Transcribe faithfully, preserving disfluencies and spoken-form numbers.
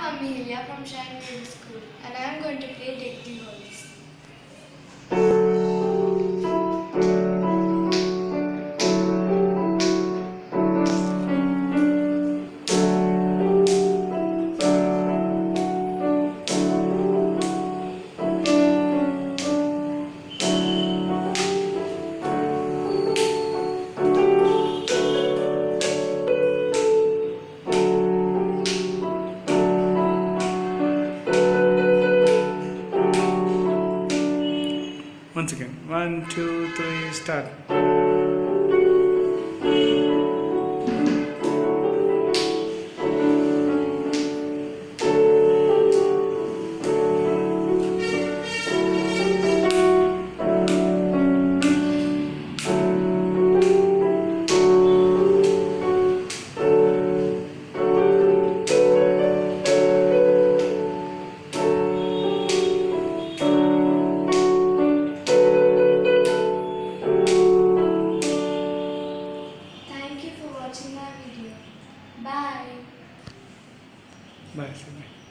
Amelia from Shine Middle School and I am going to play Deck the Halls. Once again, one, two, three, start. Thank you for watching my video. Bye. Bye.